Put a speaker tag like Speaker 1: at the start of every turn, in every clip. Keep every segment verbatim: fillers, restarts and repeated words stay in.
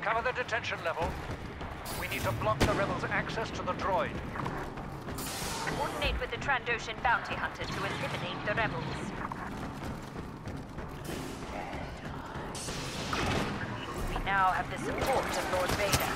Speaker 1: Cover the detention level. We need to block the rebels' access to the droid.
Speaker 2: Coordinate with the Trandoshan bounty hunter to eliminate the rebels. We now have the support of Lord Vader.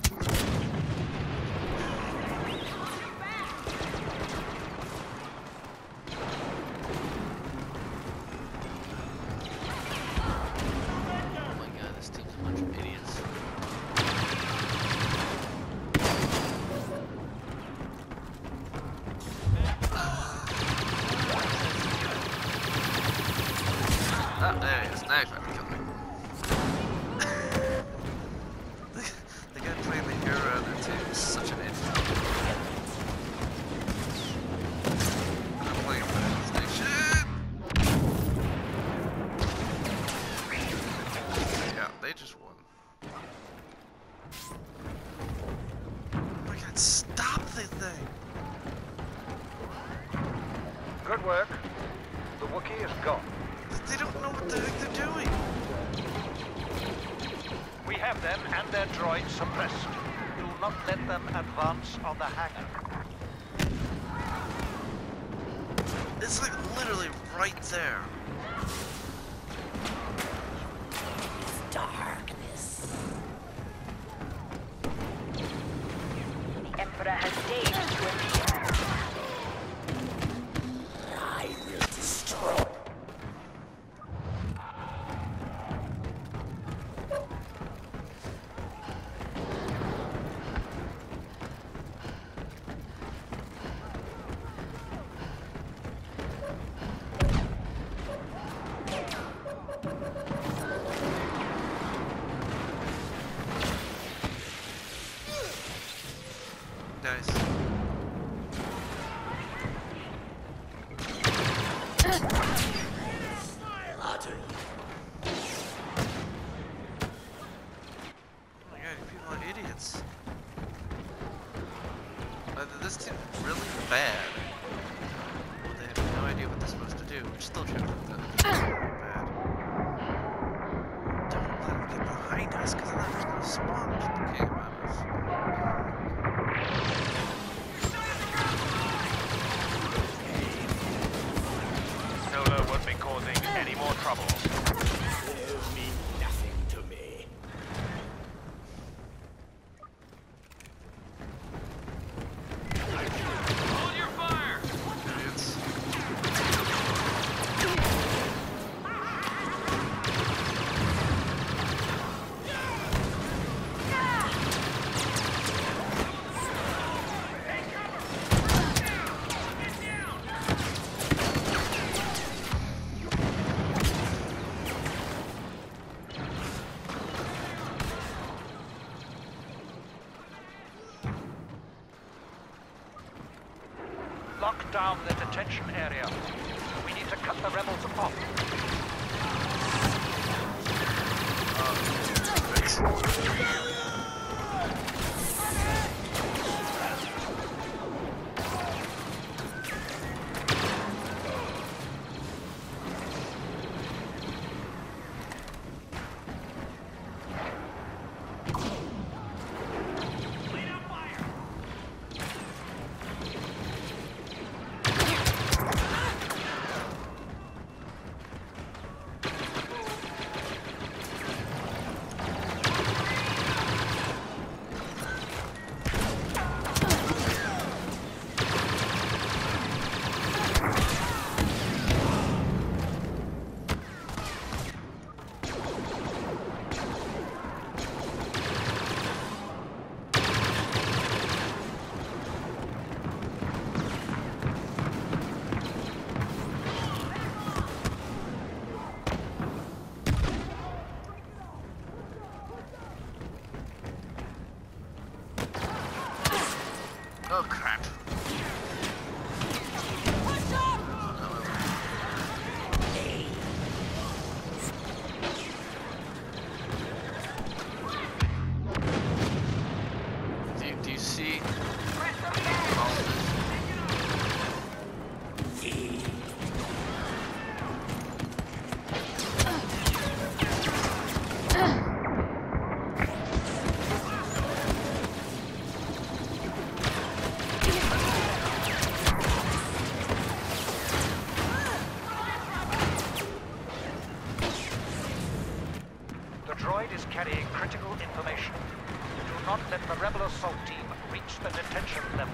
Speaker 1: Good work. The Wookiee is gone.
Speaker 3: They don't know what the heck they're doing.
Speaker 1: We have them and their droid suppressed. Do not let them advance on the hangar.
Speaker 3: It's like literally right there.
Speaker 2: It's darkness. The Emperor has deigned to appear. I will destroy.
Speaker 3: Nice.
Speaker 4: Utter.
Speaker 3: Oh my god, you people are idiots. Either this team's really bad, or they have no idea what they're supposed to do, which still trying to do that. Bad. Don't let them get behind us, because then they're just gonna spawn and keep the game out of us.
Speaker 1: Solo won't be causing any more trouble.
Speaker 4: They mean nothing to me.
Speaker 1: Hold your fire!
Speaker 3: Idiots.
Speaker 1: Lock down the detention area. We need to cut the rebels off.
Speaker 3: Oh crap. Do you, do you see all of this?
Speaker 1: droid is carrying critical information. Do not let the rebel assault team reach the detention level.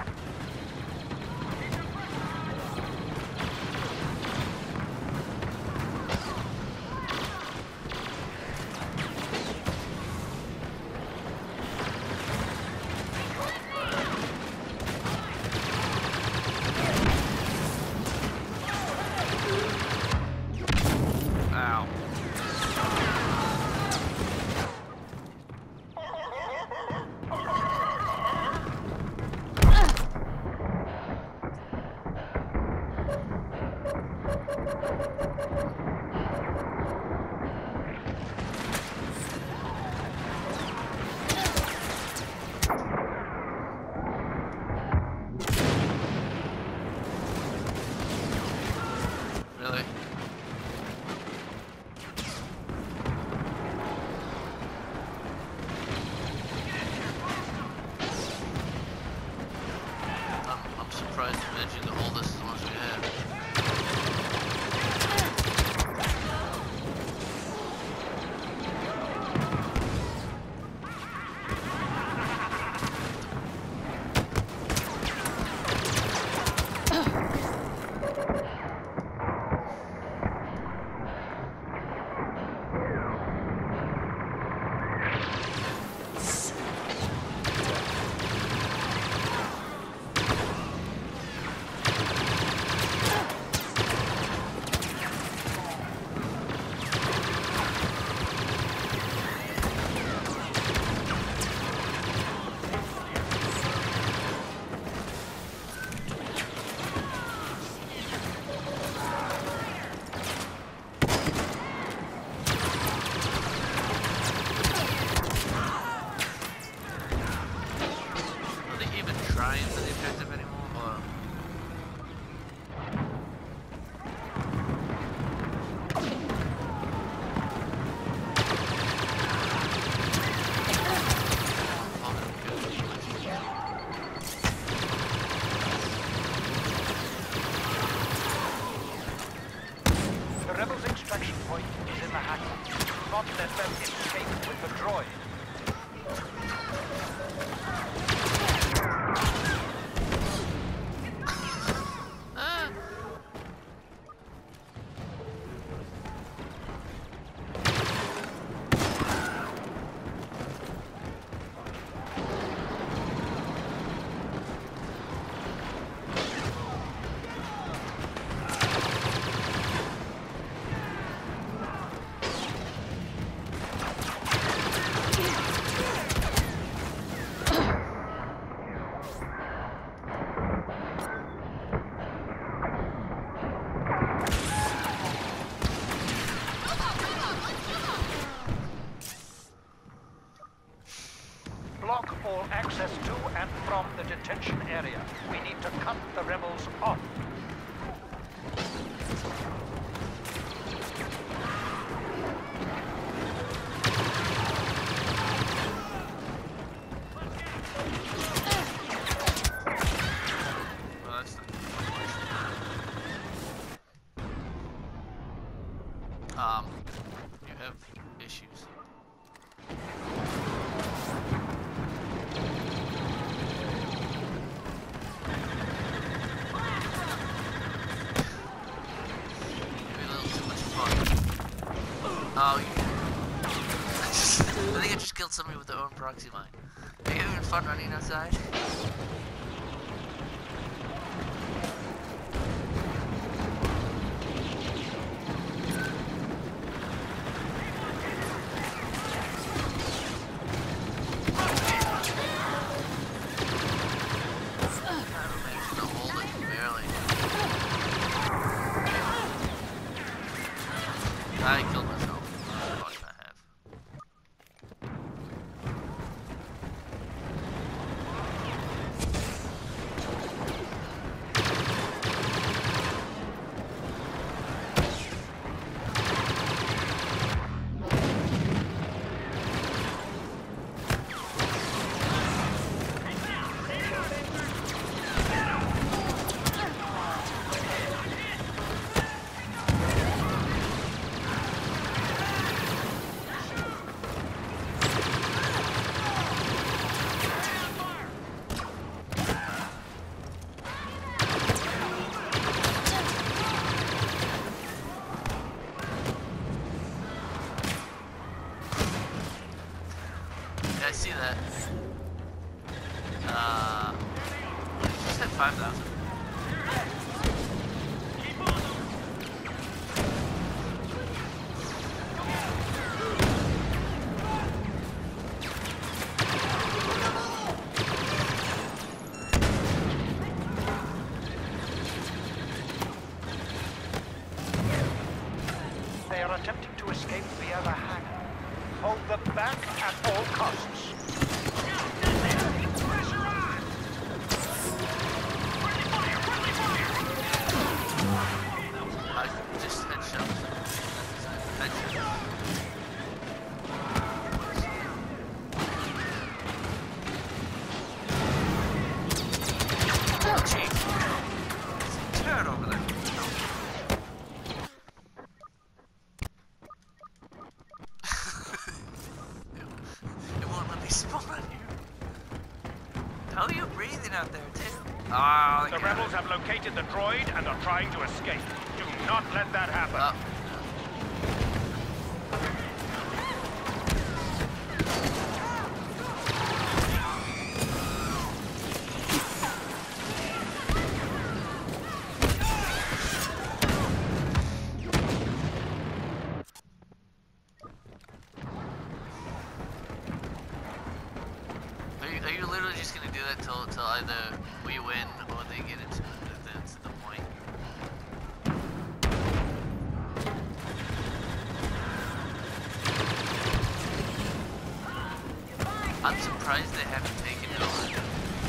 Speaker 1: Access to and from the detention area. We need to cut the rebels off.
Speaker 3: Well, that's not um, you have issues. Oh, you... I think I just killed somebody with their own proxy mine. Are you having fun running outside? I killed myself. What did I have? see that. Uh, you said five thousand.
Speaker 1: They are attempting to escape via the hangar. Hold them back at all costs.
Speaker 3: I just headshot. Headshot. Oh, gee. There's a turret over there. It won't let me spawn here. How are you breathing out there, too? Oh,
Speaker 1: The rebels have located the droid and are trying to escape. Do not let that happen.
Speaker 3: Oh. Are you, are you literally just gonna do that till, till either we win or they get into the, to the point? I'm surprised they haven't taken it over.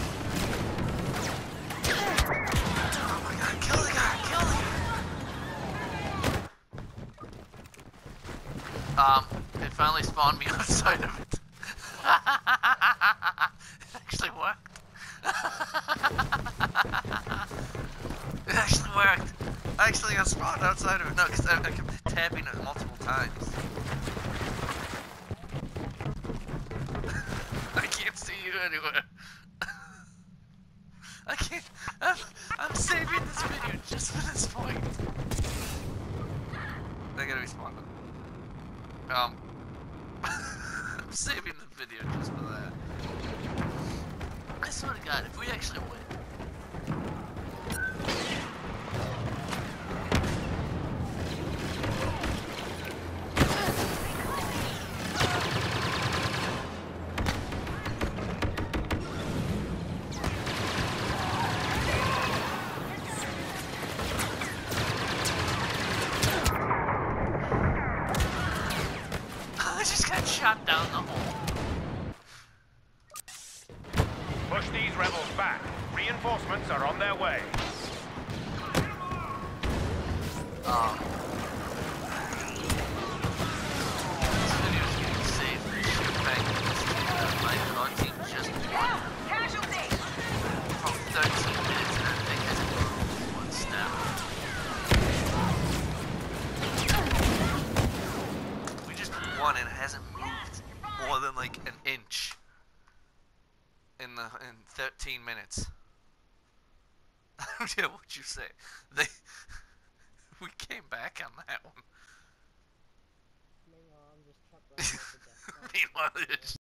Speaker 3: Oh my god, kill the guy, kill the guy! Um, it finally spawned me outside of it. It actually worked. It actually worked. I actually got spawned outside of it. No, because I, I kept tapping it multiple times. I can't see you anywhere. I can't. I'm, I'm saving this video just for this point. I gotta be spawned. Um. I'm saving the video just for that. I swear to God, if we actually win. I just got shot down the hole.
Speaker 1: Push these rebels back. Reinforcements are on their way.
Speaker 3: Um, this video is getting saved. Shoot back to this team. Uh, my our team just won
Speaker 2: Casualty!
Speaker 3: from thirteen minutes and I think has improved one step. We just won and it hasn't moved more than like an inch in the in thirteen minutes. Yeah, what'd you say? They we came back on that one.
Speaker 5: Meanwhile, I'm just trapped right now.
Speaker 3: Meanwhile, it's